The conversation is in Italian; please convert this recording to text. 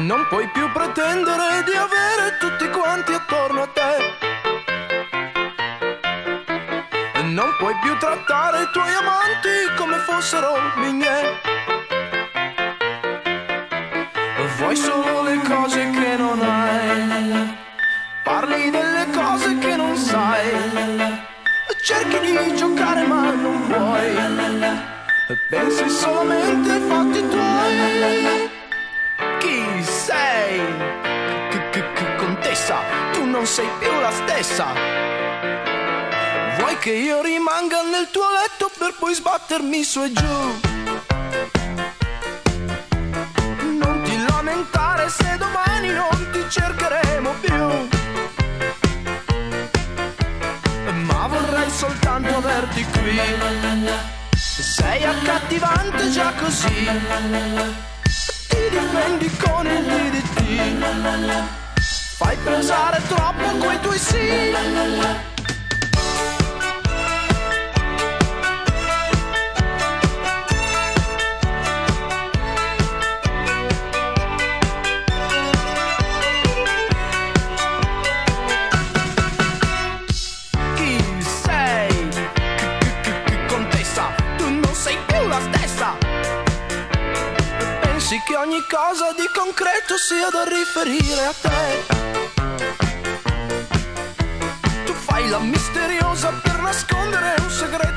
Non puoi più pretendere di avere tutti quanti attorno a te. Non puoi più trattare i tuoi amanti come fossero miei. Vuoi solo le cose che non hai, parli delle cose che non sai, cerchi di giocare ma non vuoi, pensi solamente ai fatti tuoi. Chi sei? Contessa, tu non sei più la stessa. Vuoi che io rimanga nel tuo letto per poi sbattermi su e giù? Non ti lamentare se domani non ti cercheremo più, ma vorrei soltanto averti qui. Sei accattivante già così, ti difendi con il DDT, fai pensare troppo coi tuoi sì. Pensi che ogni cosa di concreto sia da riferire a te. Tu fai la misteriosa per nascondere un segreto